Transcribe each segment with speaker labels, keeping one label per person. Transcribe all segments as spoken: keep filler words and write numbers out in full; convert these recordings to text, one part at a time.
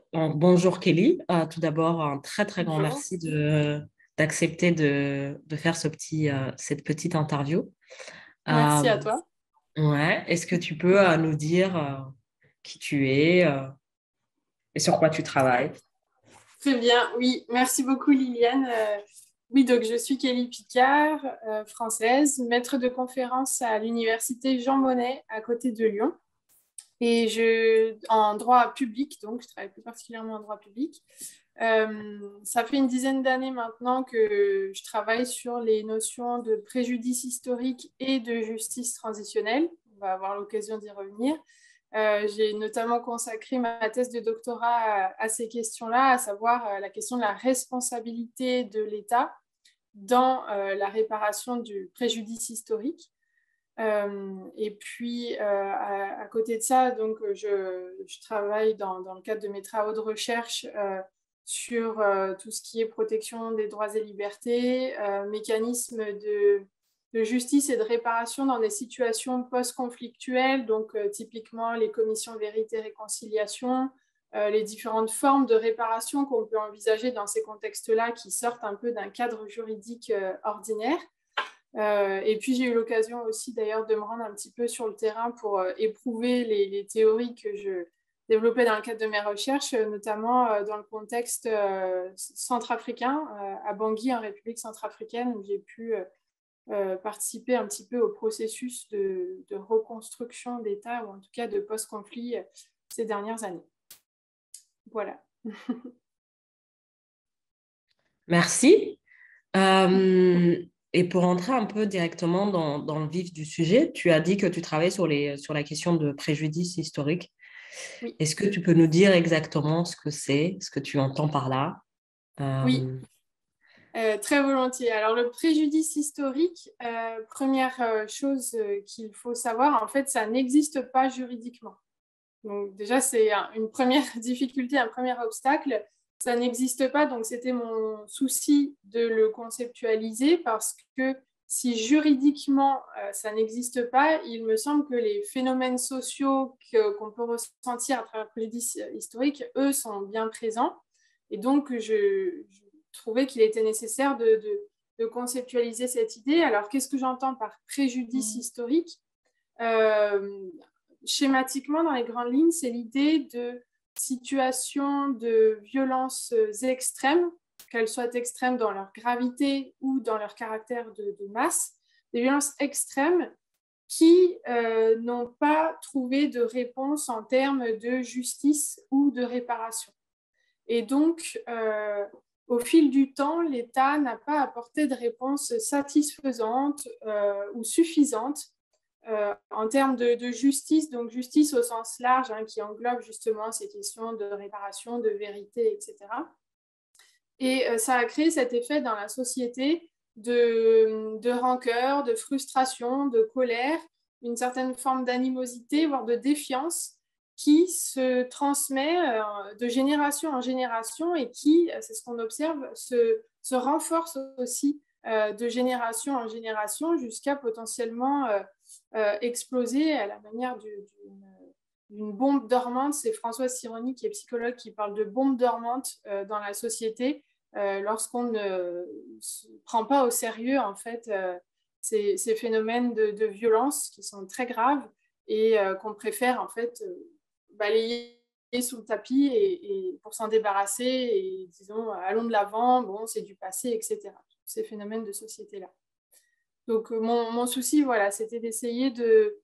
Speaker 1: Bon- Bonjour Kelly. Euh, tout d'abord, un très très grand
Speaker 2: Bonjour.
Speaker 1: merci de, d'accepter de, de faire ce petit, euh, cette petite interview.
Speaker 2: Merci
Speaker 1: Euh,
Speaker 2: à toi.
Speaker 1: ouais, est-ce que tu peux euh, nous dire euh, qui tu es euh, et sur quoi tu travailles?
Speaker 2: Très bien. Oui, merci beaucoup Liliane. Euh, oui, donc je suis Kelly Picard, euh, française, maître de conférence à l'université Jean Monnet à côté de Lyon. Et je, en droit public, donc je travaille plus particulièrement en droit public. Euh, ça fait une dizaine d'années maintenant que je travaille sur les notions de préjudice historique et de justice transitionnelle. On va avoir l'occasion d'y revenir. Euh, j'ai notamment consacré ma thèse de doctorat à, à ces questions-là, à savoir euh, la question de la responsabilité de l'État dans euh, la réparation du préjudice historique. Euh, et puis, euh, à, à, côté de ça, donc, je, je travaille dans, dans, le cadre de mes travaux de recherche euh, sur euh, tout ce qui est protection des droits et libertés, euh, mécanismes de, de justice et de réparation dans des situations post-conflictuelles, donc euh, typiquement les commissions vérité-réconciliation, euh, les différentes formes de réparation qu'on peut envisager dans ces contextes-là qui sortent un peu d'un cadre juridique euh, ordinaire. Euh, et puis j'ai eu l'occasion aussi d'ailleurs de me rendre un petit peu sur le terrain pour euh, éprouver les, les, théories que je développais dans le cadre de mes recherches, euh, notamment euh, dans le contexte euh, centrafricain, euh, à Bangui, en République centrafricaine, où j'ai pu euh, euh, participer un petit peu au processus de, de reconstruction d'État, ou en tout cas de post-conflit euh, ces dernières années. Voilà.
Speaker 1: Merci. Euh, et pour entrer un peu directement dans, dans le vif du sujet, tu as dit que tu travailles sur les, sur la question de préjudice historique.
Speaker 2: Oui.
Speaker 1: Est-ce que tu peux nous dire exactement ce que c'est, ce que tu entends par là?
Speaker 2: Oui.
Speaker 1: Euh,
Speaker 2: Euh, très volontiers. Alors, le préjudice historique, euh, première euh, chose euh, qu'il faut savoir, en fait, ça n'existe pas juridiquement. Donc, déjà, c'est un, une première difficulté, un premier obstacle. Ça n'existe pas, donc c'était mon souci de le conceptualiser parce que si juridiquement euh, ça n'existe pas, il me semble que les phénomènes sociaux que, qu'on peut ressentir à travers le préjudice historique, eux, sont bien présents. Et donc, je, je trouvais qu'il était nécessaire de, de, de, conceptualiser cette idée. Alors, qu'est-ce que j'entends par préjudice historique? euh, Schématiquement, dans les grandes lignes, c'est l'idée de situations de violences extrêmes, qu'elles soient extrêmes dans leur gravité ou dans leur caractère de, de masse, des violences extrêmes qui euh, n'ont pas trouvé de réponse en termes de justice ou de réparation. Et donc, euh, au fil du temps, l'État n'a pas apporté de réponse satisfaisante euh, ou suffisante euh, en termes de, de justice, donc justice au sens large, hein, qui englobe justement ces questions de réparation, de vérité, et cetera. Et euh, ça a créé cet effet dans la société de, de rancœur, de frustration, de colère, une certaine forme d'animosité, voire de défiance qui se transmet euh, de génération en génération et qui, c'est ce qu'on observe, se, se renforce aussi euh, de génération en génération jusqu'à potentiellement euh, euh, exploser à la manière du, d'une, d'une bombe dormante. C'est Françoise Sironi, qui est psychologue, qui parle de bombe dormante euh, dans la société euh, lorsqu'on ne prend pas au sérieux en fait euh, ces, ces, phénomènes de, de violence qui sont très graves et euh, qu'on préfère en fait euh, balayer sous le tapis et, et pour s'en débarrasser et disons allons de l'avant, bon c'est du passé, et cetera. Ces phénomènes de société là. Donc mon, mon souci voilà, c'était d'essayer de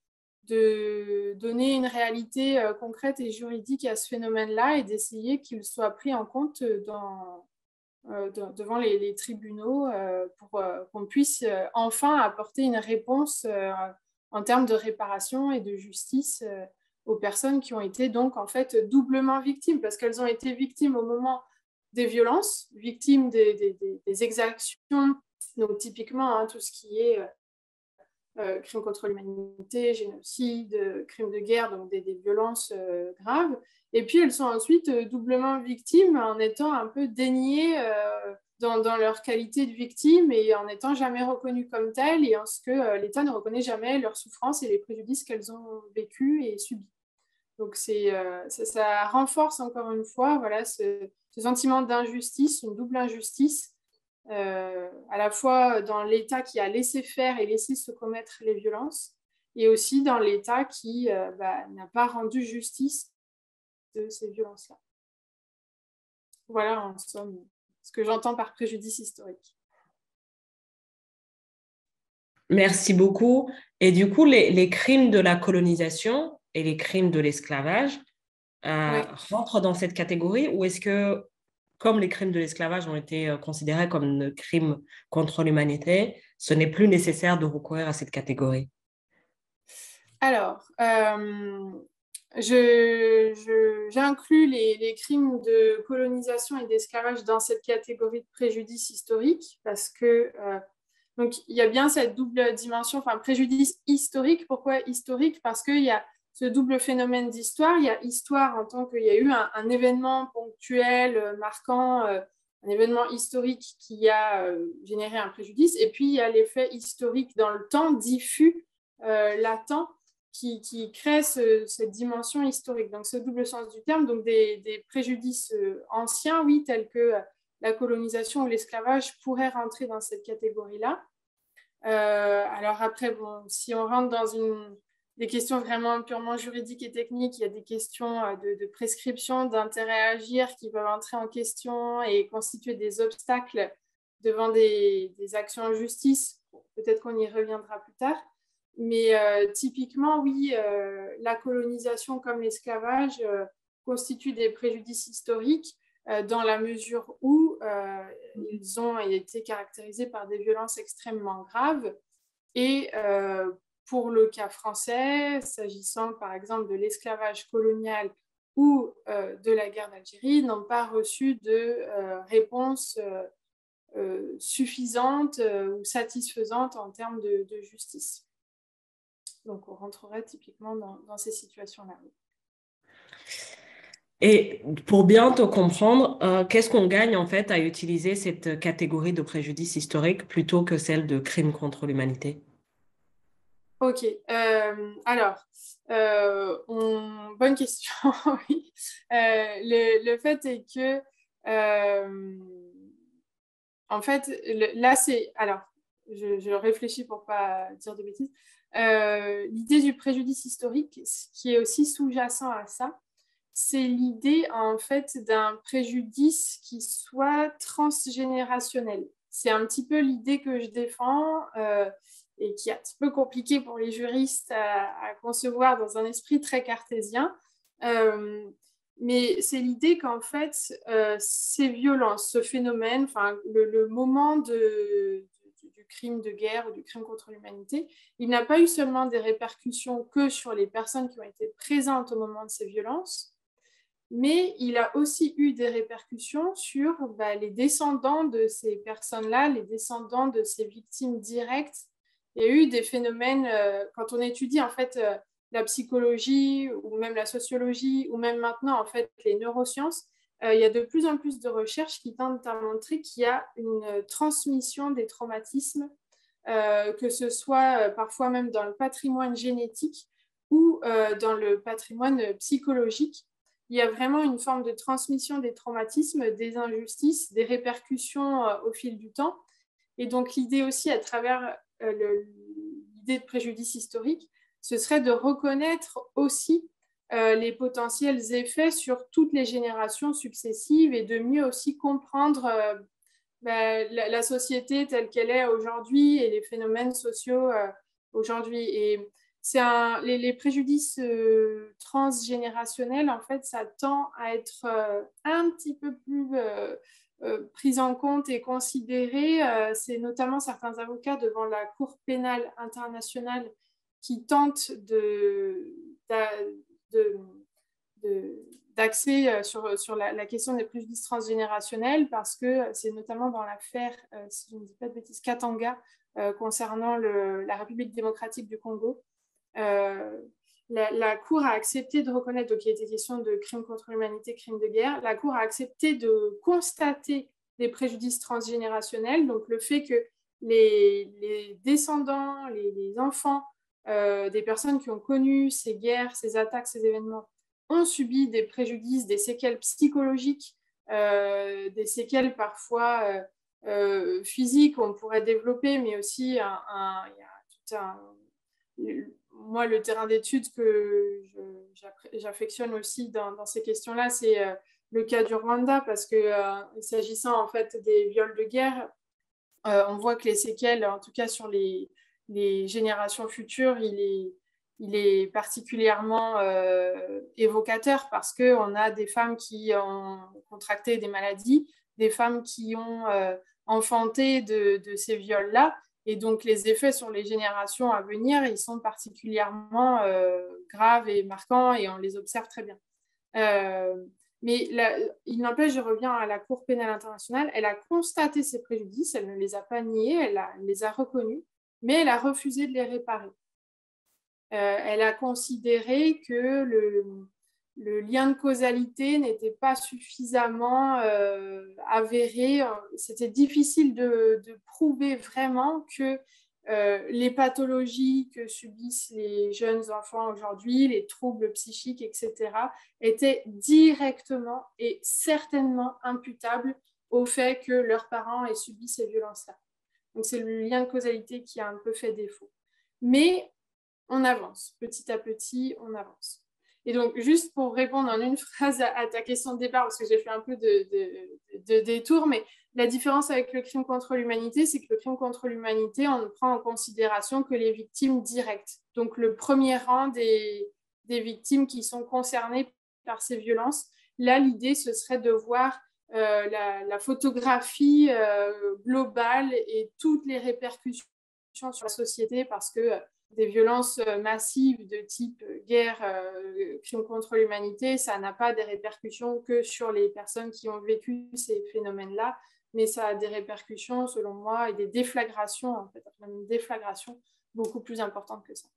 Speaker 2: de donner une réalité euh, concrète et juridique à ce phénomène-là et d'essayer qu'il soit pris en compte dans, euh, de, devant les, les tribunaux euh, pour euh, qu'on puisse euh, enfin apporter une réponse euh, en termes de réparation et de justice euh, aux personnes qui ont été donc en fait doublement victimes parce qu'elles ont été victimes au moment des violences, victimes des, des, des, des exactions, donc typiquement hein, tout ce qui est euh, euh, crimes contre l'humanité, génocide, crimes de guerre, donc des, des violences euh, graves. Et puis elles sont ensuite euh, doublement victimes en étant un peu déniées euh, dans, dans, leur qualité de victime et en n'étant jamais reconnues comme telles et en ce que euh, l'État ne reconnaît jamais leurs souffrances et les préjudices qu'elles ont vécus et subis. Donc, c'est, euh, ça, ça renforce encore une fois voilà, ce, ce sentiment d'injustice, une double injustice, euh, à la fois dans l'État qui a laissé faire et laissé se commettre les violences, et aussi dans l'État qui euh, bah, n'a pas rendu justice de ces violences-là. Voilà en somme ce que j'entends par préjudice historique.
Speaker 1: Merci beaucoup. Et du coup, les, les crimes de la colonisation et les crimes de l'esclavage euh,
Speaker 2: Oui.
Speaker 1: rentrent dans cette catégorie ou est-ce que, comme les crimes de l'esclavage ont été euh, considérés comme des crimes contre l'humanité, ce n'est plus nécessaire de recourir à cette catégorie?
Speaker 2: Alors, euh, je, je, j'inclus les, les crimes de colonisation et d'esclavage dans cette catégorie de préjudice historique parce que euh, donc, il y a bien cette double dimension, enfin préjudice historique. Pourquoi historique? Parce qu'il y a ce double phénomène d'histoire. Il y a histoire en tant qu'il y a eu un, un événement ponctuel, euh, marquant, euh, un événement historique qui a euh, généré un préjudice. Et puis, il y a l'effet historique dans le temps, diffus, euh, latent, qui, qui crée ce, cette dimension historique. Donc, ce double sens du terme, donc des, des préjudices euh, anciens, oui, tels que la colonisation ou l'esclavage pourraient rentrer dans cette catégorie-là. Euh, alors après, bon, si on rentre dans une, des questions vraiment purement juridiques et techniques, il y a des questions de, de prescription, d'intérêt à agir qui peuvent entrer en question et constituer des obstacles devant des, des actions en justice. Peut-être qu'on y reviendra plus tard. Mais euh, typiquement, oui, euh, la colonisation comme l'esclavage euh, constituent des préjudices historiques euh, dans la mesure où euh, ils ont été caractérisés par des violences extrêmement graves. Et euh, pour le cas français, s'agissant par exemple de l'esclavage colonial ou euh, de la guerre d'Algérie, n'ont pas reçu de euh, réponse euh, euh, suffisante euh, ou satisfaisante en termes de, de justice. Donc, on rentrerait typiquement dans, dans ces situations-là.
Speaker 1: Et pour bien te comprendre, euh, qu'est-ce qu'on gagne en fait à utiliser cette catégorie de préjudice historique plutôt que celle de crime contre l'humanité?
Speaker 2: Ok, euh, alors, euh, on... bonne question, oui. Euh, le, le, fait est que, euh, en fait, le, là, c'est... Alors, je, je réfléchis pour pas dire de bêtises. Euh, l'idée du préjudice historique, ce qui est aussi sous-jacent à ça, c'est l'idée, en fait, d'un préjudice qui soit transgénérationnel. C'est un petit peu l'idée que je défends euh, et qui est un petit peu compliquée pour les juristes à, à concevoir dans un esprit très cartésien. Euh, mais c'est l'idée qu'en fait, euh, ces violences, ce phénomène, enfin, le, le moment de, du, du crime de guerre ou du crime contre l'humanité, il n'a pas eu seulement des répercussions que sur les personnes qui ont été présentes au moment de ces violences, mais il a aussi eu des répercussions sur bah, les descendants de ces personnes-là, les descendants de ces victimes directes. Il y a eu des phénomènes, euh, quand on étudie en fait euh, la psychologie ou même la sociologie ou même maintenant en fait les neurosciences, euh, il y a de plus en plus de recherches qui tentent à montrer qu'il y a une transmission des traumatismes, euh, que ce soit euh, parfois même dans le patrimoine génétique ou euh, dans le patrimoine psychologique. Il y a vraiment une forme de transmission des traumatismes, des injustices, des répercussions euh, au fil du temps. Et donc l'idée aussi à travers euh, le, l'idée de préjudice historique, ce serait de reconnaître aussi euh, les potentiels effets sur toutes les générations successives et de mieux aussi comprendre euh, ben, la, la société telle qu'elle est aujourd'hui et les phénomènes sociaux euh, aujourd'hui. Et c'est un, les, les préjudices euh, transgénérationnels, en fait, ça tend à être euh, un petit peu plus euh, euh, pris en compte et considéré. Euh, c'est notamment certains avocats devant la Cour pénale internationale qui tentent de, de, de d'accès sur, sur la, la question des préjudices transgénérationnels parce que c'est notamment dans l'affaire, euh, si je ne dis pas de bêtises, Katanga, euh, concernant le, la République démocratique du Congo. Euh, la, la Cour a accepté de reconnaître, donc il était question de crimes contre l'humanité, crimes de guerre, la Cour a accepté de constater des préjudices transgénérationnels, donc le fait que les, les descendants, les, les enfants euh, des personnes qui ont connu ces guerres, ces attaques, ces événements, ont subi des préjudices, des séquelles psychologiques, euh, des séquelles parfois euh, euh, physiques qu'on pourrait développer, mais aussi un, un, il y a tout un... Moi, le terrain d'études que j'affectionne aussi dans, dans ces questions-là, c'est euh, le cas du Rwanda, parce que euh, s'agissant en fait des viols de guerre, euh, on voit que les séquelles, en tout cas sur les, les générations futures, il est, il est particulièrement euh, évocateur parce qu'on a des femmes qui ont contracté des maladies, des femmes qui ont euh, enfanté de, de ces viols-là. Et donc, les effets sur les générations à venir, ils sont particulièrement euh, graves et marquants et on les observe très bien. Euh, mais la, il n'empêche, je reviens à la Cour pénale internationale, elle a constaté ces préjudices, elle ne les a pas niés, elle, a, elle les a reconnus, mais elle a refusé de les réparer. Euh, elle a considéré que le, le lien de causalité n'était pas suffisamment euh, avéré. C'était difficile de, de prouver vraiment que euh, les pathologies que subissent les jeunes enfants aujourd'hui, les troubles psychiques, et cetera, étaient directement et certainement imputables au fait que leurs parents aient subi ces violences-là. Donc c'est le lien de causalité qui a un peu fait défaut. Mais on avance, petit à petit, on avance. Et donc, juste pour répondre en une phrase à, à ta question de départ, parce que j'ai fait un peu de, de, de, de détour, mais la différence avec le crime contre l'humanité, c'est que le crime contre l'humanité, on ne prend en considération que les victimes directes. Donc, le premier rang des, des victimes qui sont concernées par ces violences. Là, l'idée, ce serait de voir euh, la, la photographie euh, globale et toutes les répercussions sur la société, parce que des violences massives de type guerre, euh, crime contre l'humanité, ça n'a pas des répercussions que sur les personnes qui ont vécu ces phénomènes-là, mais ça a des répercussions, selon moi, et des déflagrations, en fait, une déflagration beaucoup plus importante que ça.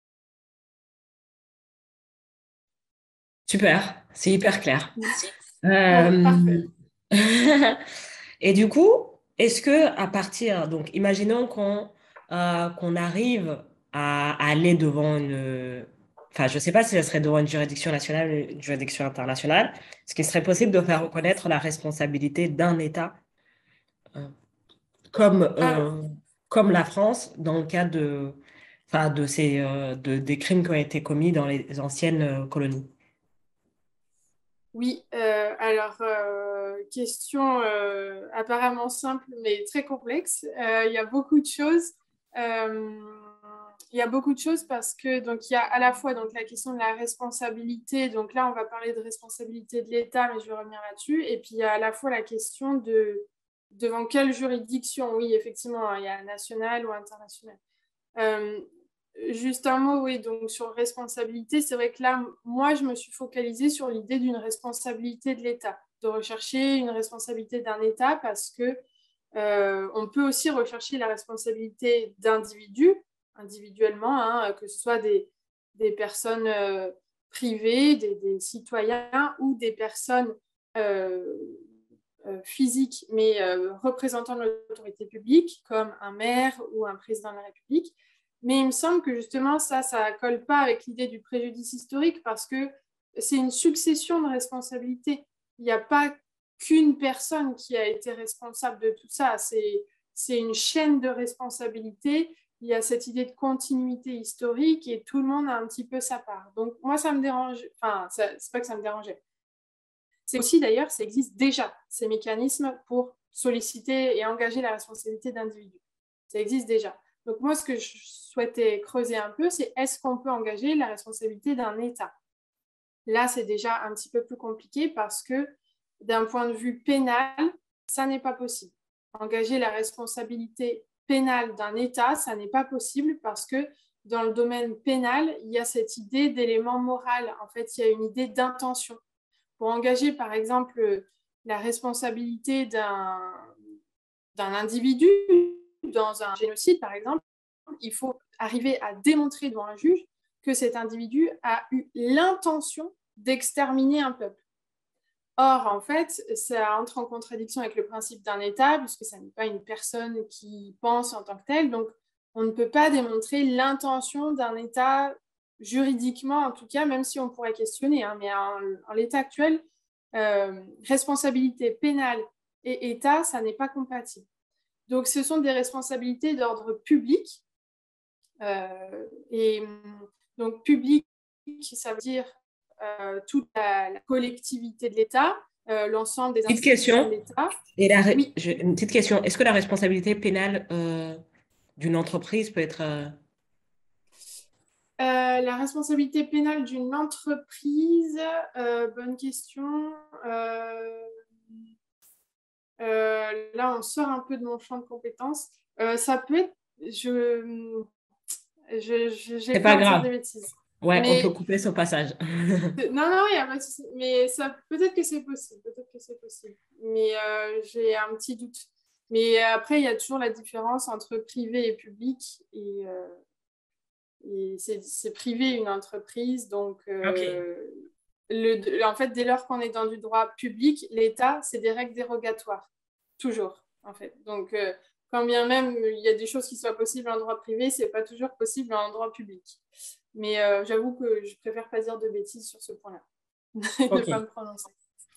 Speaker 1: Super, c'est hyper clair.
Speaker 2: Bon,
Speaker 1: Euh...
Speaker 2: parfait.
Speaker 1: Et du coup, est-ce que à partir, donc, imaginons qu'on euh, qu'on arrive à, à aller devant une, enfin, je ne sais pas si ce serait devant une juridiction nationale ou une juridiction internationale, est-ce qu'il serait possible de faire reconnaître la responsabilité d'un État euh, comme,
Speaker 2: Alors,
Speaker 1: euh, comme la France dans le cas de, enfin, de ces, euh, de, des crimes qui ont été commis dans les anciennes euh, colonies?
Speaker 2: oui, euh, alors, euh, question euh, apparemment simple, mais très complexe. Euh, il y a beaucoup de choses. Euh, il y a beaucoup de choses parce que, donc, il y a à la fois donc, la question de la responsabilité. Donc là, on va parler de responsabilité de l'État, mais je vais revenir là-dessus. Et puis, il y a à la fois la question de devant quelle juridiction. Oui, effectivement, hein, il y a national ou international. Euh, Juste un mot, oui, donc sur responsabilité, c'est vrai que là, moi, je me suis focalisée sur l'idée d'une responsabilité de l'État, de rechercher une responsabilité d'un État parce que euh, on peut aussi rechercher la responsabilité d'individus, individuellement, hein, que ce soit des, des personnes euh, privées, des, des, citoyens ou des personnes euh, euh, physiques, mais euh, représentant l'autorité publique, comme un maire ou un président de la République. Mais il me semble que justement, ça, ça ne colle pas avec l'idée du préjudice historique parce que c'est une succession de responsabilités. Il n'y a pas qu'une personne qui a été responsable de tout ça. C'est, c'est une chaîne de responsabilités. Il y a cette idée de continuité historique et tout le monde a un petit peu sa part. Donc, moi, ça me dérange. Enfin, ça, c'est pas que ça me dérangeait. C'est aussi, d'ailleurs, ça existe déjà, ces mécanismes pour solliciter et engager la responsabilité d'individus. Ça existe déjà. Donc moi, ce que je souhaitais creuser un peu, c'est est-ce qu'on peut engager la responsabilité d'un État? Là, c'est déjà un petit peu plus compliqué parce que d'un point de vue pénal, ça n'est pas possible. Engager la responsabilité pénale d'un État, ça n'est pas possible parce que dans le domaine pénal, il y a cette idée d'élément moral. En fait, il y a une idée d'intention. Pour engager, par exemple, la responsabilité d'un, d'un individu dans un génocide, par exemple, il faut arriver à démontrer devant un juge que cet individu a eu l'intention d'exterminer un peuple. Or, en fait, ça entre en contradiction avec le principe d'un État, puisque ça n'est pas une personne qui pense en tant que telle. Donc, on ne peut pas démontrer l'intention d'un État juridiquement en tout cas, même si on pourrait questionner, hein, mais en, en l'état actuel, euh, responsabilité pénale et État, ça n'est pas compatible. Donc, ce sont des responsabilités d'ordre public. Euh, et donc, public, ça veut dire euh, toute la, la collectivité de l'État, euh, l'ensemble des
Speaker 1: Petite
Speaker 2: institutions de
Speaker 1: question.
Speaker 2: l'État.
Speaker 1: Et la,
Speaker 2: Oui,
Speaker 1: je- une petite question. Est-ce que la responsabilité pénale euh, d'une entreprise peut être... euh,
Speaker 2: Euh, la responsabilité pénale d'une entreprise, euh, bonne question. Euh, euh, là, on sort un peu de mon champ de compétences. Euh, ça peut être, je, je, je- j'ai
Speaker 1: C'est pas
Speaker 2: peur de dire
Speaker 1: grave.
Speaker 2: des bêtises.
Speaker 1: Ouais, on peut
Speaker 2: Mais
Speaker 1: couper ce passage.
Speaker 2: non, non, il n'y a pas de souci. Mais ça, peut-être que c'est possible, peut-être que c'est possible. Mais euh, j'ai un petit doute. Mais après, il y a toujours la différence entre privé et public. Et, euh, et c'est, c'est privé une entreprise. Donc,
Speaker 1: OK.
Speaker 2: euh, le, en fait, dès lors qu'on est dans du droit public, l'État, c'est des règles dérogatoires. Toujours, en fait. Donc, euh, quand bien même il y a des choses qui soient possibles en droit privé, c'est pas toujours possible en droit public. Mais euh, j'avoue que je préfère pas dire de bêtises sur ce point-là. Et ne pas
Speaker 1: OK.
Speaker 2: me prononcer.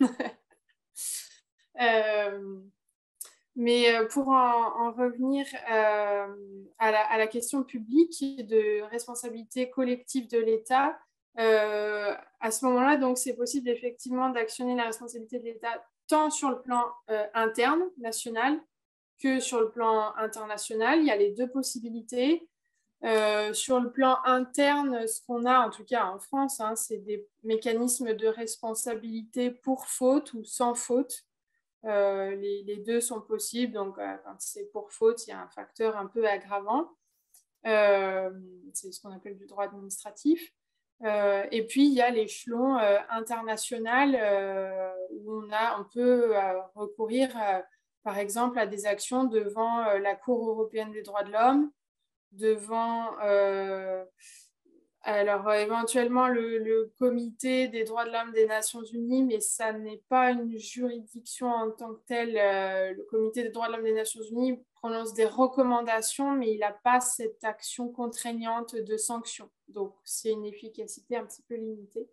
Speaker 2: euh, mais pour en, en revenir euh, à, la, à la question publique de responsabilité collective de l'État, euh, à ce moment-là, donc, c'est possible effectivement d'actionner la responsabilité de l'État tant sur le plan euh, interne, national, que sur le plan international. Il y a les deux possibilités. Euh, sur le plan interne, ce qu'on a, en tout cas en France, hein, c'est des mécanismes de responsabilité pour faute ou sans faute. Euh, les, les, deux sont possibles. Donc, euh, quand c'est pour faute, il y a un facteur un peu aggravant. Euh, c'est ce qu'on appelle du droit administratif. Euh, et puis, il y a l'échelon euh, international euh, où on, a, on peut euh, recourir, euh, par exemple, à des actions devant euh, la Cour européenne des droits de l'homme, devant euh, alors euh, éventuellement le, le comité des droits de l'homme des Nations Unies, mais ça n'est pas une juridiction en tant que telle. Euh, le comité des droits de l'homme des Nations Unies prononce des recommandations, mais il n'a pas cette action contraignante de sanction. Donc c'est une efficacité un petit peu limitée.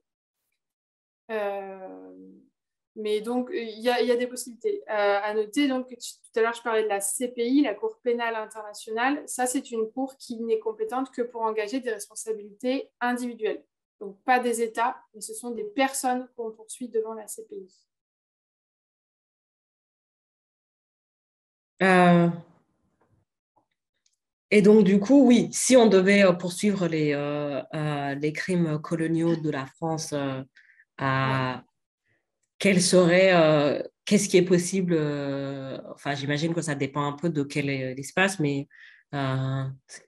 Speaker 2: Euh, mais donc, il y, y, a des possibilités. Euh, à noter, donc, que tu, tout à l'heure, je parlais de la C P I, la Cour pénale internationale. Ça, c'est une cour qui n'est compétente que pour engager des responsabilités individuelles. Donc, pas des États, mais ce sont des personnes qu'on poursuit devant la C P I.
Speaker 1: Euh, et donc, du coup, oui, si on devait euh, poursuivre les, euh, euh, les crimes coloniaux de la France, euh,
Speaker 2: Ouais.
Speaker 1: à, quel serait, euh, qu'est-ce qui est possible, euh, enfin, j'imagine que ça dépend un peu de quel est l'espace, mais euh,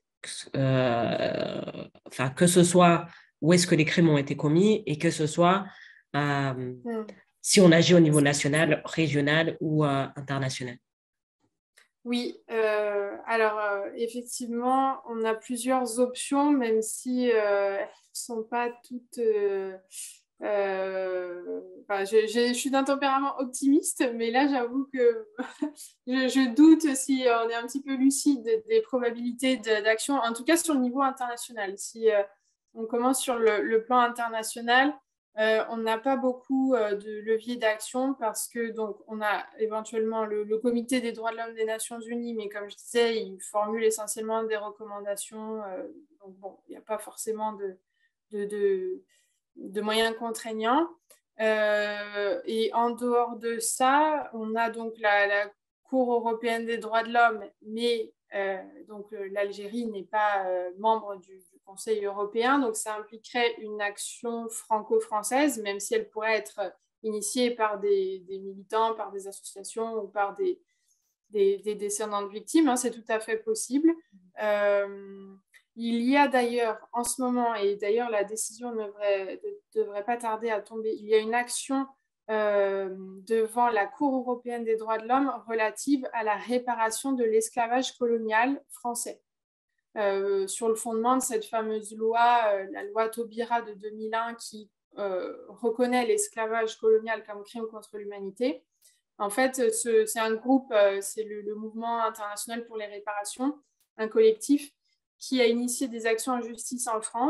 Speaker 1: euh, enfin, que ce soit où est-ce que les crimes ont été commis et que ce soit euh,
Speaker 2: Hmm.
Speaker 1: si on agit au niveau national, régional ou euh, international.
Speaker 2: Oui, euh, alors euh, effectivement, on a plusieurs options, même si euh, elles ne sont pas toutes. Euh, euh, enfin, je, je, je suis d'un tempérament optimiste, mais là, j'avoue que je, je doute si on est un petit peu lucide des probabilités d'action, en tout cas sur le niveau international. Si euh, on commence sur le, le plan international, euh, on n'a pas beaucoup euh, de leviers d'action parce que donc on a éventuellement le, le Comité des droits de l'homme des Nations Unies, mais comme je disais, il formule essentiellement des recommandations. Euh, donc bon, il n'y a pas forcément de, de, de, de moyens contraignants. Euh, et en dehors de ça, on a donc la, la Cour européenne des droits de l'homme, mais euh, donc euh, l'Algérie n'est pas euh, membre du, du Conseil européen, donc ça impliquerait une action franco-française, même si elle pourrait être initiée par des, des militants, par des associations ou par des, des, des descendants de victimes, hein, c'est tout à fait possible. Euh, il y a d'ailleurs en ce moment, et d'ailleurs la décision ne devrait, ne devrait pas tarder à tomber, il y a une action euh, devant la Cour européenne des droits de l'homme relative à la réparation de l'esclavage colonial français. Euh, sur le fondement de cette fameuse loi, euh, la loi Taubira de deux mille un, qui euh, reconnaît l'esclavage colonial comme crime contre l'humanité. En fait, ce, c'est un groupe, euh, c'est le, le Mouvement international pour les réparations, un collectif qui a initié des actions en justice en France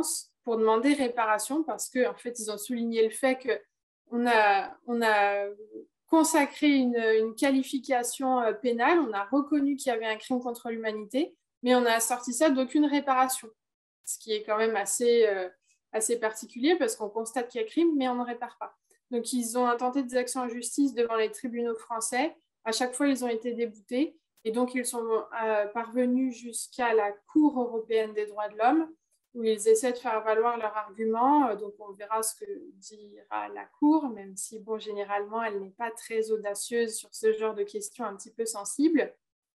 Speaker 2: pour demander réparation parce qu'en en fait, ils ont souligné le fait qu'on a, on a consacré une, une qualification pénale, on a reconnu qu'il y avait un crime contre l'humanité, mais on a assorti ça d'aucune réparation, ce qui est quand même assez, euh, assez particulier parce qu'on constate qu'il y a crime, mais on ne répare pas. Donc, ils ont intenté des actions en justice devant les tribunaux français. À chaque fois, ils ont été déboutés. Et donc, ils sont euh, parvenus jusqu'à la Cour européenne des droits de l'homme, où ils essaient de faire valoir leurs arguments. Donc, on verra ce que dira la Cour, même si, bon, généralement, elle n'est pas très audacieuse sur ce genre de questions un petit peu sensibles.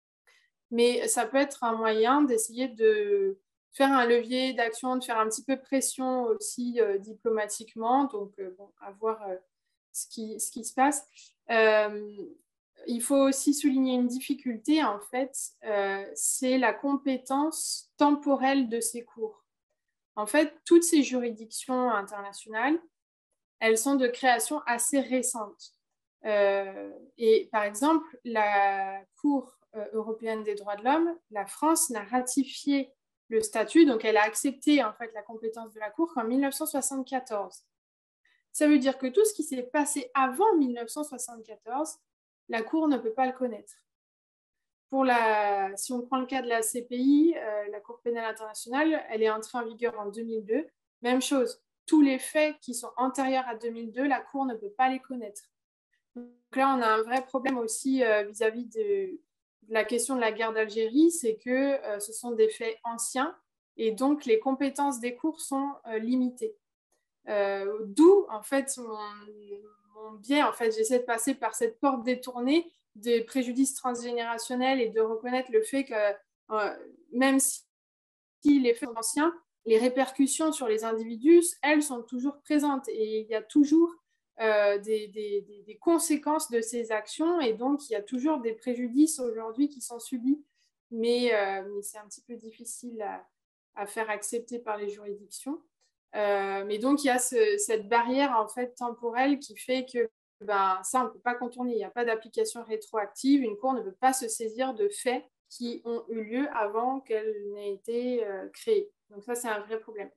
Speaker 2: Mais ça peut être un moyen d'essayer de faire un levier d'action, de faire un petit peu pression aussi euh, diplomatiquement. Donc, euh, bon, à voir euh, ce, qui, ce qui se passe. Euh, il faut aussi souligner une difficulté, en fait, euh, c'est la compétence temporelle de ces cours. En fait, toutes ces juridictions internationales, elles sont de création assez récente. Euh, et par exemple, la Cour européenne des droits de l'homme, la France n'a ratifié le statut, donc elle a accepté en fait la compétence de la Cour qu'en mille neuf cent soixante-quatorze. Ça veut dire que tout ce qui s'est passé avant mille neuf cent soixante-quatorze, la Cour ne peut pas le connaître. Pour la, si on prend le cas de la C P I, euh, la Cour pénale internationale, elle est entrée en vigueur en deux mille deux. Même chose, tous les faits qui sont antérieurs à deux mille deux, la Cour ne peut pas les connaître. Donc là, on a un vrai problème aussi euh, vis-à-vis de, de la question de la guerre d'Algérie, c'est que euh, ce sont des faits anciens et donc les compétences des cours sont euh, limitées. Euh, D'où, en fait, mon, mon biais, en fait, j'essaie de passer par cette porte détournée des préjudices transgénérationnels et de reconnaître le fait que euh, même si les faits sont anciens, les répercussions sur les individus, elles, sont toujours présentes et il y a toujours euh, des, des, des conséquences de ces actions et donc il y a toujours des préjudices aujourd'hui qui sont subis, mais, euh, mais c'est un petit peu difficile à, à faire accepter par les juridictions. Euh, mais donc, il y a ce, cette barrière en fait temporelle qui fait que ben, ça, on ne peut pas contourner. Il n'y a pas d'application rétroactive. Une cour ne peut pas se saisir de faits qui ont eu lieu avant qu'elle n'ait été euh, créée. Donc ça, c'est un vrai problème.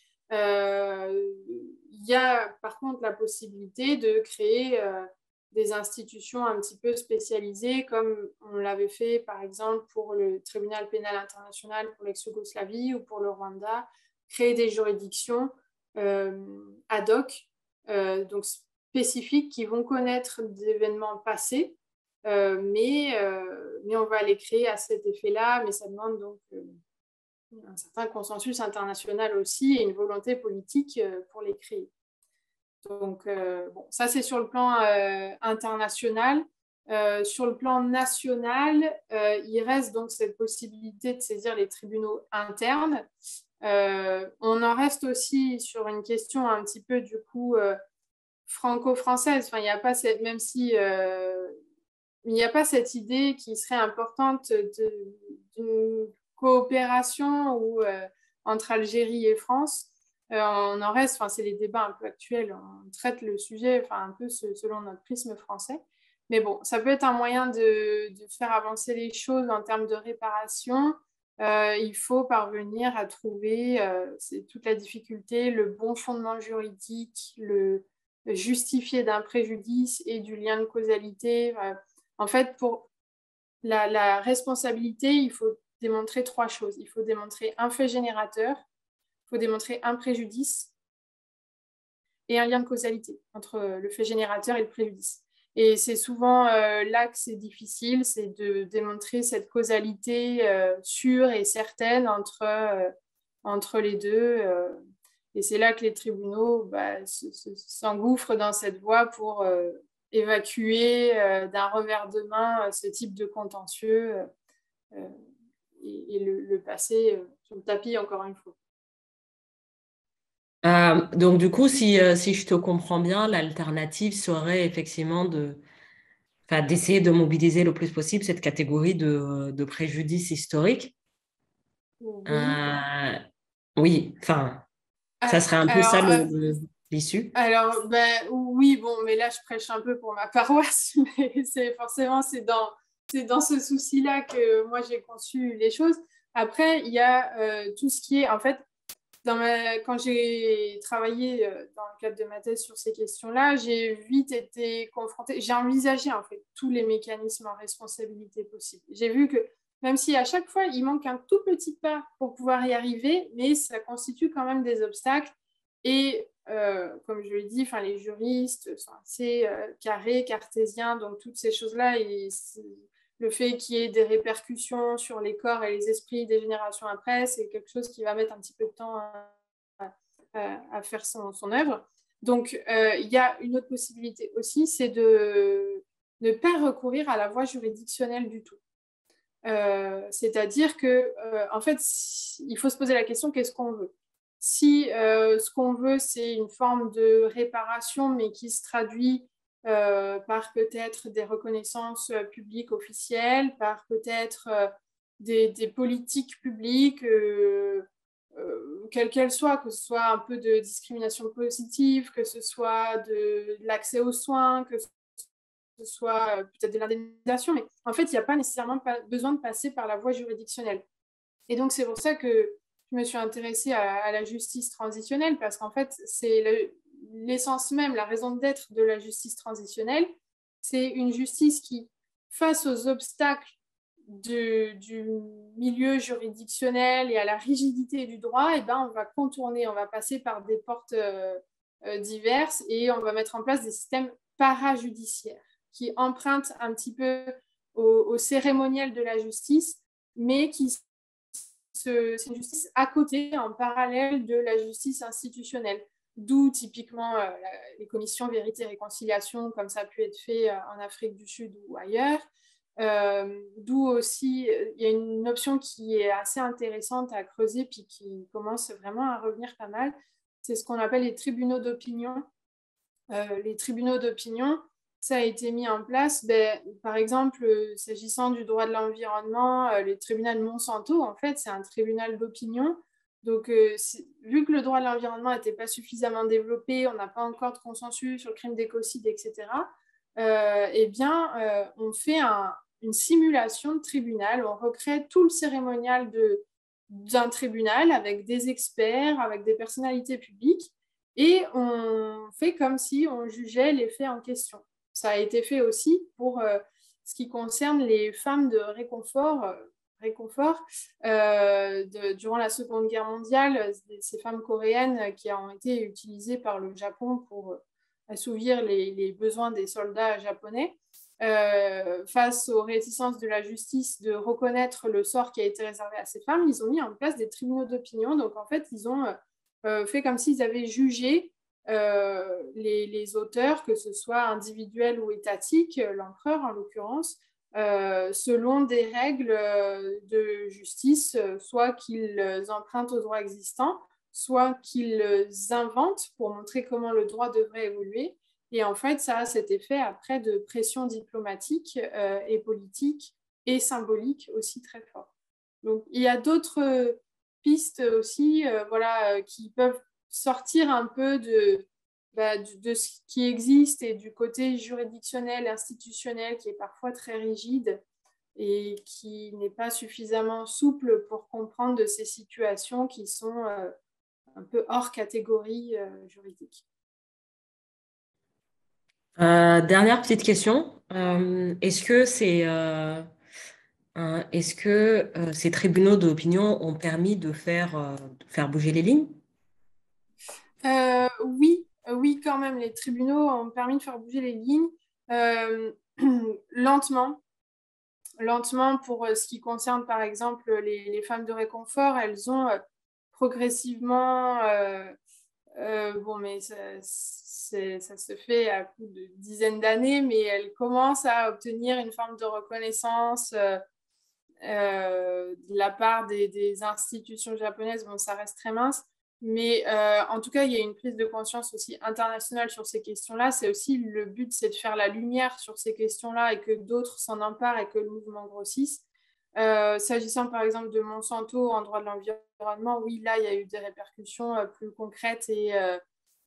Speaker 2: Euh, il y a par contre la possibilité de créer euh, des institutions un petit peu spécialisées, comme on l'avait fait par exemple pour le tribunal pénal international pour l'ex-Yougoslavie ou pour le Rwanda, créer des juridictions euh, ad hoc, euh, donc spécifiques, qui vont connaître d'événements passés, euh, mais, euh, mais on va les créer à cet effet-là, mais ça demande donc euh, un certain consensus international aussi et une volonté politique euh, pour les créer. Donc, euh, bon, ça, c'est sur le plan euh, international. Euh, sur le plan national, euh, il reste donc cette possibilité de saisir les tribunaux internes. Euh, on en reste aussi sur une question un petit peu, du coup, euh, franco-française. Enfin, il n'y a pas cette, même si euh, il n'y a pas cette idée qui serait importante d'une coopération ou, euh, entre Algérie et France. Euh, on en reste, enfin, c'est les débats un peu actuels, on traite le sujet enfin, un peu selon notre prisme français. Mais bon, ça peut être un moyen de, de faire avancer les choses en termes de réparation. Euh, il faut parvenir à trouver, euh, c'est toute la difficulté, le bon fondement juridique, le justifié d'un préjudice et du lien de causalité. Euh, en fait, pour la, la responsabilité, il faut démontrer trois choses. Il faut démontrer un fait générateur, il faut démontrer un préjudice et un lien de causalité entre le fait générateur et le préjudice. Et c'est souvent euh, là que c'est difficile, c'est de démontrer cette causalité euh, sûre et certaine entre, euh, entre les deux. Euh, et c'est là que les tribunaux bah, s'engouffrent dans cette voie pour euh, évacuer euh, d'un revers de main euh, ce type de contentieux euh, et, et le, le passer euh, sur le tapis encore une fois.
Speaker 1: Euh, donc, du coup, si, euh, si je te comprends bien, l'alternative serait effectivement de, enfin, d'essayer de mobiliser le plus possible cette catégorie de, de préjudice historique.
Speaker 2: Oui.
Speaker 1: Euh, oui, enfin, ça
Speaker 2: Ah,
Speaker 1: serait un peu ça
Speaker 2: alors, euh,
Speaker 1: le- le- l'issue.
Speaker 2: alors ben, oui, bon, mais là, je prêche un peu pour ma paroisse, mais c'est forcément, c'est dans, c'est dans ce souci-là que moi, j'ai conçu les choses. Après, il y a euh, tout ce qui est, en fait, dans ma, quand j'ai travaillé dans le cadre de ma thèse sur ces questions-là, j'ai vite été confrontée, j'ai envisagé en fait tous les mécanismes en responsabilité possibles. J'ai vu que même si à chaque fois, il manque un tout petit pas pour pouvoir y arriver, mais ça constitue quand même des obstacles. Et euh, comme je l'ai dit, les juristes sont assez euh, carrés, cartésiens, donc toutes ces choses-là, et le fait qu'il y ait des répercussions sur les corps et les esprits des générations après, c'est quelque chose qui va mettre un petit peu de temps à, à, à faire son, son œuvre. Donc, euh, il y a une autre possibilité aussi, c'est de ne pas recourir à la voie juridictionnelle du tout. Euh, c'est-à-dire que, euh, en fait, il faut se poser la question, qu'est-ce qu'on veut? Si euh, ce qu'on veut, c'est une forme de réparation, mais qui se traduit euh, par peut-être des reconnaissances publiques officielles, par peut-être euh, des, des, politiques publiques, euh, euh, quelles qu'elles soient, que ce soit un peu de discrimination positive, que ce soit de, de l'accès aux soins, que ce ce soit euh, peut-être de l'indemnisation, mais en fait, il n'y a pas nécessairement pas besoin de passer par la voie juridictionnelle. Et donc, c'est pour ça que je me suis intéressée à, à la justice transitionnelle, parce qu'en fait, c'est l'essence même, la raison d'être de la justice transitionnelle, c'est une justice qui, face aux obstacles de, du milieu juridictionnel et à la rigidité du droit, eh ben, on va contourner, on va passer par des portes euh, euh, diverses et on va mettre en place des systèmes parajudiciaires qui empruntent un petit peu au, au cérémoniel de la justice, mais qui c'est une justice à côté, en parallèle de la justice institutionnelle. D'où typiquement euh, les commissions vérité et réconciliation, comme ça a pu être fait euh, en Afrique du Sud ou ailleurs. Euh, D'où aussi, il y a une option qui est assez intéressante à creuser, puis qui commence vraiment à revenir pas mal. C'est ce qu'on appelle les tribunaux d'opinion. Euh, les tribunaux d'opinion, ça a été mis en place, ben, par exemple, euh, s'agissant du droit de l'environnement, euh, le tribunal Monsanto, en fait, c'est un tribunal d'opinion. Donc, euh, vu que le droit de l'environnement n'était pas suffisamment développé, on n'a pas encore de consensus sur le crime d'écocide, et cetera, euh, eh bien, euh, on fait un, une simulation de tribunal, on recrée tout le cérémonial de, d'un tribunal avec des experts, avec des personnalités publiques, et on fait comme si on jugeait les faits en question. Ça a été fait aussi pour euh, ce qui concerne les femmes de réconfort, euh, réconfort euh, de, durant la Seconde Guerre mondiale, ces femmes coréennes qui ont été utilisées par le Japon pour assouvir les, les besoins des soldats japonais. Euh, face aux réticences de la justice de reconnaître le sort qui a été réservé à ces femmes, ils ont mis en place des tribunaux d'opinion. Donc, en fait, ils ont euh, fait comme s'ils avaient jugé euh, les, les auteurs, que ce soit individuels ou étatiques, l'empereur en l'occurrence, euh, selon des règles de justice, soit qu'ils empruntent au droit existant, soit qu'ils inventent pour montrer comment le droit devrait évoluer. Et en fait, ça a cet effet après de pression diplomatique euh, et politique et symbolique aussi très fort. Donc, il y a d'autres pistes aussi euh, voilà, euh, qui peuvent sortir un peu de, bah, de, de ce qui existe et du côté juridictionnel, institutionnel, qui est parfois très rigide et qui n'est pas suffisamment souple pour comprendre de ces situations qui sont euh, un peu hors catégorie euh, juridique.
Speaker 1: Euh, dernière petite question. Euh, est-ce que c'est, euh, un- est-ce que euh, ces tribunaux d'opinion ont permis de faire, euh, de faire bouger les lignes?
Speaker 2: Euh, oui, oui, quand même, les tribunaux ont permis de faire bouger les lignes euh, lentement. Lentement, pour ce qui concerne, par exemple, les, les femmes de réconfort, elles ont euh, progressivement, euh, euh, bon, mais ça, ça se fait à coup de dizaines d'années, mais elles commencent à obtenir une forme de reconnaissance euh, euh, de la part des, des institutions japonaises. Bon, ça reste très mince. Mais euh, en tout cas, il y a une prise de conscience aussi internationale sur ces questions-là. C'est aussi le but, c'est de faire la lumière sur ces questions-là et que d'autres s'en emparent et que le mouvement grossisse. Euh, S'agissant par exemple de Monsanto en droit de l'environnement, oui, là, il y a eu des répercussions euh, plus concrètes et, euh,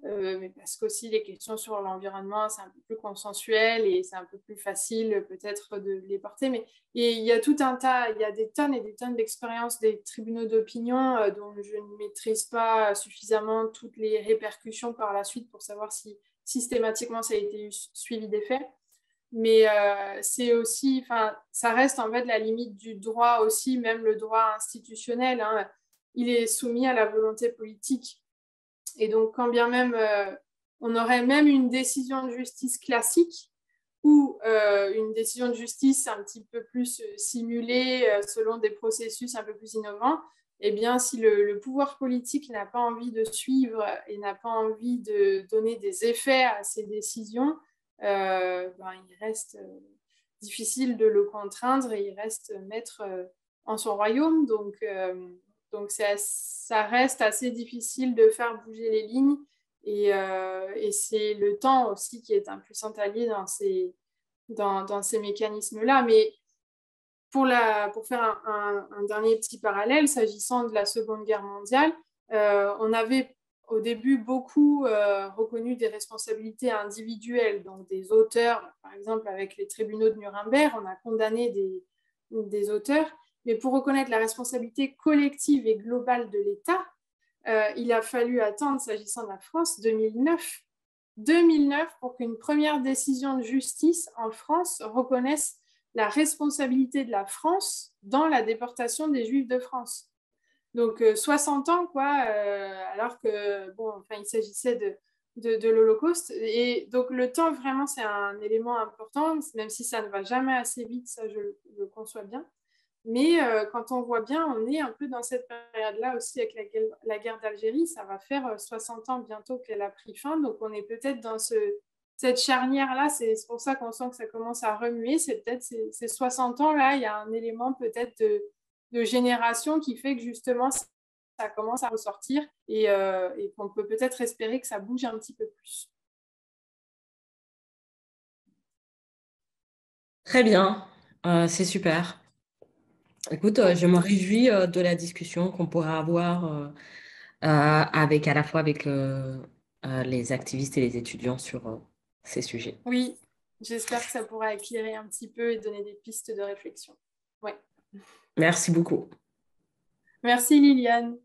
Speaker 2: euh, mais parce qu'aussi les questions sur l'environnement, c'est un peu plus consensuel et c'est un peu plus facile peut-être de les porter. Mais il y a tout un tas, il y a des tonnes et des tonnes d'expériences des tribunaux d'opinion euh, dont je ne maîtrise pas suffisamment toutes les répercussions par la suite pour savoir si systématiquement ça a été suivi des faits. Mais euh, c'est aussi, enfin, ça reste en fait la limite du droit aussi, même le droit institutionnel, hein, il est soumis à la volonté politique. Et donc, quand bien même euh, on aurait même une décision de justice classique ou euh, une décision de justice un petit peu plus euh, simulée euh, selon des processus un peu plus innovants, eh bien, si le, le pouvoir politique n'a pas envie de suivre et n'a pas envie de donner des effets à ces décisions, euh, ben, il reste euh, difficile de le contraindre et il reste maître euh, en son royaume. Donc, euh, donc ça reste assez difficile de faire bouger les lignes et, euh, et c'est le temps aussi qui est un puissant allié dans ces, dans, dans ces mécanismes-là. Mais pour, la, pour faire un, un, un dernier petit parallèle, s'agissant de la Seconde Guerre mondiale, euh, on avait au début beaucoup euh, reconnu des responsabilités individuelles, donc des auteurs, par exemple avec les tribunaux de Nuremberg, on a condamné des, des auteurs, mais pour reconnaître la responsabilité collective et globale de l'État, euh, il a fallu attendre, s'agissant de la France, deux mille neuf. deux mille neuf pour qu'une première décision de justice en France reconnaisse la responsabilité de la France dans la déportation des Juifs de France. Donc, euh, soixante ans, quoi, euh, alors que, bon, enfin, il s'agissait de, de, de l'Holocauste. Et donc, le temps, vraiment, c'est un élément important, même si ça ne va jamais assez vite, ça, je le conçois bien. Mais euh, quand on voit bien, on est un peu dans cette période-là aussi avec la, la guerre d'Algérie. Ça va faire soixante ans bientôt qu'elle a pris fin. Donc, on est peut-être dans ce, cette charnière-là. C'est pour ça qu'on sent que ça commence à remuer. C'est peut-être ces, ces soixante ans-là. Il y a un élément peut-être de, de génération qui fait que justement, ça commence à ressortir et, euh, et qu'on peut peut-être espérer que ça bouge un petit peu plus.
Speaker 1: Très bien, Euh, c'est super. Écoute, euh, je me réjouis euh, de la discussion qu'on pourra avoir euh, euh, avec à la fois avec euh, euh, les activistes et les étudiants sur euh, ces sujets.
Speaker 2: Oui, j'espère que ça pourra éclairer un petit peu et donner des pistes de réflexion. Ouais.
Speaker 1: Merci beaucoup.
Speaker 2: Merci Liliane.